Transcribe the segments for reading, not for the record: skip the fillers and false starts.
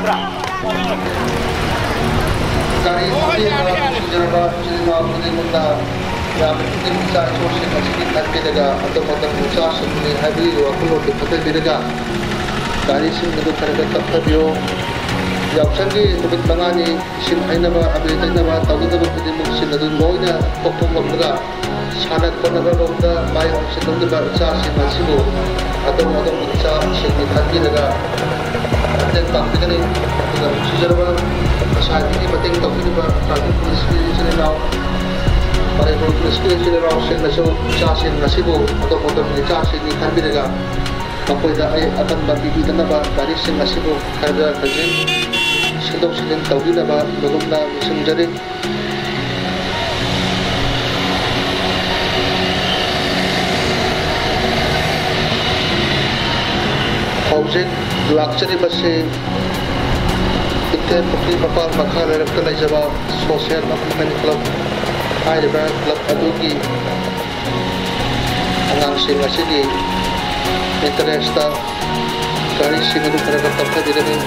Kari sejarah cinema peningkatan yang penting saya sosial masih nanti daga atau motor usaha sebelum hari waktu itu kita daga kari sih itu kerja tetap yo yang sangi tebet bangani sim aina ba abita na ba tahu na ba pwede mo sin na dun na pokpong magdaga sanat ko na ba da may option dun ba usaha si masibo atau motor usaha si nanti daga dan pangkat ni sejarah saat ini penting tahu ni ba kami polis ni now para polis ni now sen na so chasin nasibo atau motor ni chasin ni kan biraga apa ida ay akan babibitan na ba dari sen nasibo karga kajin sedok sen tahu ni ba logom na senjari housing luxury base Kita pukul bapa makar rektor jawab sosial makam club, ada berapa club adugi, angang sing asini, interesta, kari sing adu kerja kerja di dalam.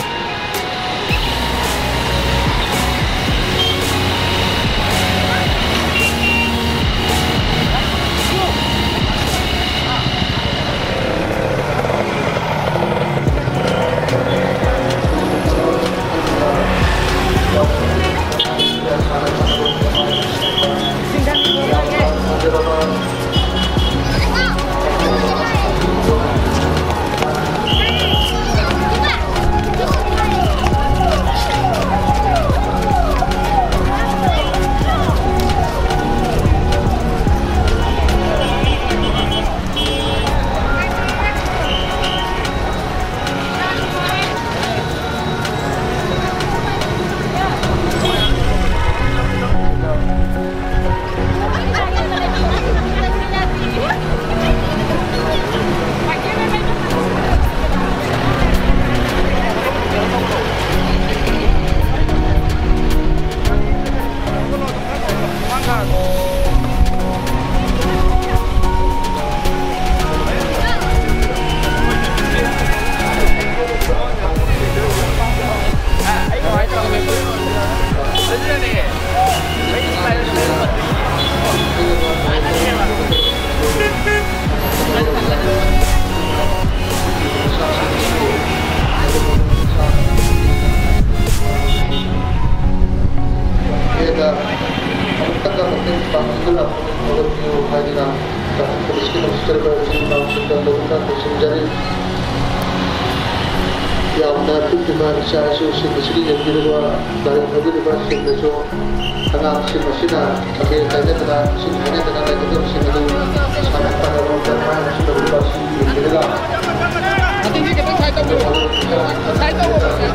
Saya susun sendiri yang diluar dari mobil lepas itu karena mesinnya pakai kayaknya dengan mesinnya dengan lagi itu mesin itu sangat pada roda mana sudah berubah jadi lah. Nanti kita saya tahu saya tahu.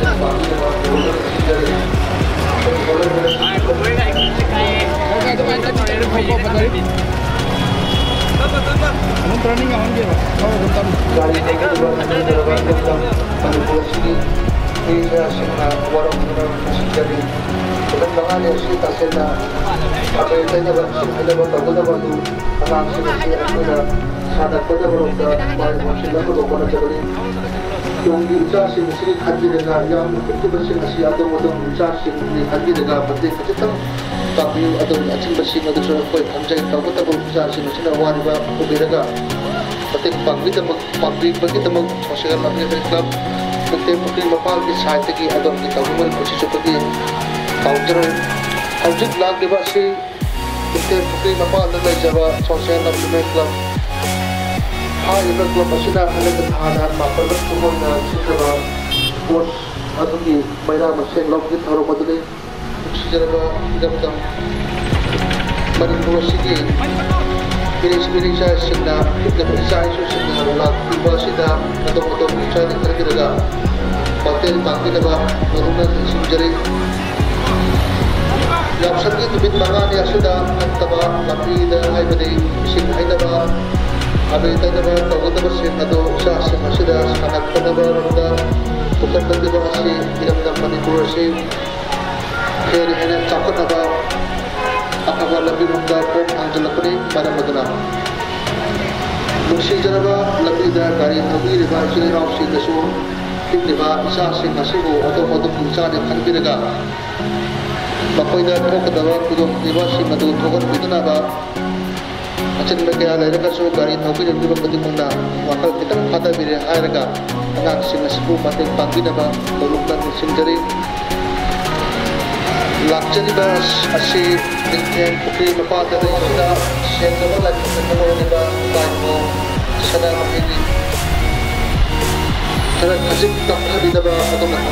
Training awan dia, kalau tentang dari ini saya senang warung jadi perkembangan yang kita senang apa yang tanya bersin ada betul betul anak sini ada sadar pada beroda baik masih lagi beberapa jadi yang diucap sini hadir dengan yang itu bersin masih ada modal ucap sini hadir dengan penting kita tapi ada macam bersin ada soal koi hamzah tahu kita berucap sini warga berbeda penting pagi kita mau sosial media club Pukul bapal di site ki adom di tabuman posisi seperti counter hujud lag di basi pukul bapal na jawa sosial media club club asina halat hanan mapalat kumon na sikaba bos atu ki bayra masen log ki tharo padule sijara gamdam mari posisi pilih saya sedang kita saya sedang lakukan bahasa atau bicara kira-kira pakai apa barulah sejari yang sakit itu bintangan ya sudah antara tapi dah hai beri mesin hai dah ada itu dah tahu dah mesin atau sah sudah sangat pada barulah bukan bagi bahasa tidak dapat dikurasi kiri ini cakap apa apabila lebih mudah pun anjal lepri pada madana. Muksi jaraba lebih dah kari kami riba sini rausi desu ꯄꯤꯛꯂꯤꯕ ꯏꯆꯥꯁꯤꯡ ꯑꯁꯤꯕꯨ ꯑꯗꯣꯝ ꯑꯗꯣꯝꯒꯤ ꯏꯆꯥꯅꯤ ꯈꯟꯕꯤꯔꯒ ꯃꯈꯣꯏꯗ ꯊꯣꯛꯀꯗꯕ ꯈꯨꯗꯣꯡꯊꯤꯕꯁꯤꯡ ꯑꯗꯨ ꯊꯣꯛꯍꯟꯕꯤꯗꯅꯕ ꯑꯆꯤꯟꯕ ꯀꯌꯥ ꯂꯩꯔꯒꯁꯨ ꯒꯥꯔꯤ ꯊꯧꯕꯤꯔꯤꯕ ꯈꯨꯗꯤꯡꯃꯛꯅ ꯋꯥꯈꯜ ꯈꯤꯇꯪ ꯐꯥꯗꯕꯤꯔꯦ ꯍꯥꯏꯔꯒ ꯑꯉꯥꯡꯁꯤꯡ ꯑꯁꯤꯕꯨ ꯃꯇꯦꯡ ꯄꯥꯡꯕꯤꯅꯕ ꯇꯧꯔꯨꯛꯅ ꯅꯤꯡꯁꯤꯡꯖꯔꯤ ꯂꯥꯛꯆꯔꯤꯕ ꯑꯁꯤ ꯅꯤꯡꯊꯦꯡ ꯄꯨꯈ꯭ꯔꯤ ꯃꯄꯥꯟꯗ ꯂꯩꯕꯁꯤꯗ ꯁꯦꯡꯂꯕ ꯂꯥꯏꯐꯝꯗ ꯑꯣꯏꯔꯤꯕ ꯏꯄꯥ ꯁꯅꯥꯃꯍꯤꯅꯤ खरब खजिक तक भी दबा तो मैं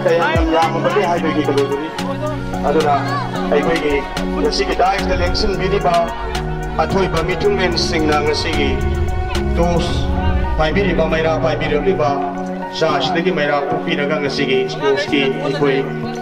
kaya yamabali haibagi kadodori aduna aibagi ngasigi dais da lengsin biniba athoi ba mitunglen singna ngasigi tos paibiri ba maira paibiri liba shash dagi maira upiraga ngasigi sports ki ikoi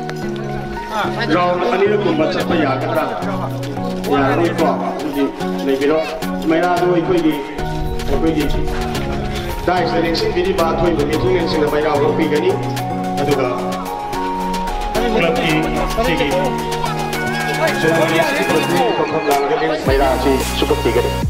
round ani ko matcha pa ya kadra ya roi ko di lebiro maira do ikoi gi dais da lengsin biniba athoi ba mitunglen singna maira upigani aduga club ki sigi so kom lang maira si cukup tiga deh.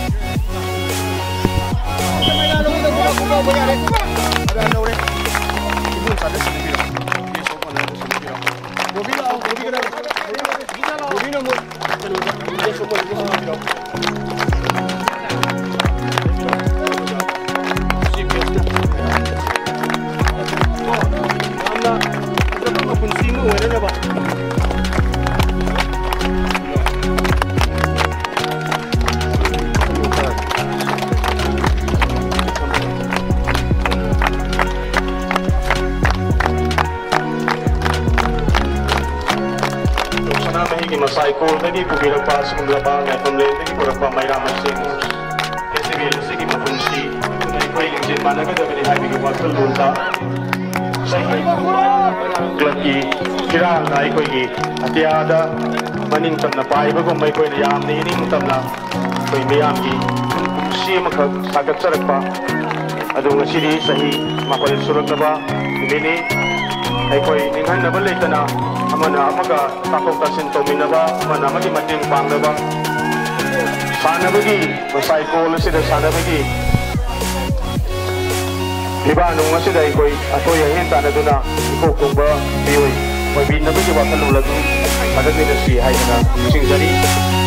Cycle tadi pubira pas kumlaba ngai kumle tadi kurapa maira masing SBL segi mapunsi ngai koi lingin mana ka dabeli hai bigi waktu lunta sai klaki kira ngai koi gi atiada maning tamna pai ba ko mai koi yam ni ning tamna koi meyam gi si makha sakat sarakpa adu ngasiri sahi mapal surakaba ini ai koi ninghan na balai tana amana amaga takok tasin tominaba amana amagi mating pangnaba sanabagi masai kol sida sanabagi hibanu ngasida ikoi atoi yahin tanaduna ikokongba bioi koi binabagi wakalulagu padagina si haina singjari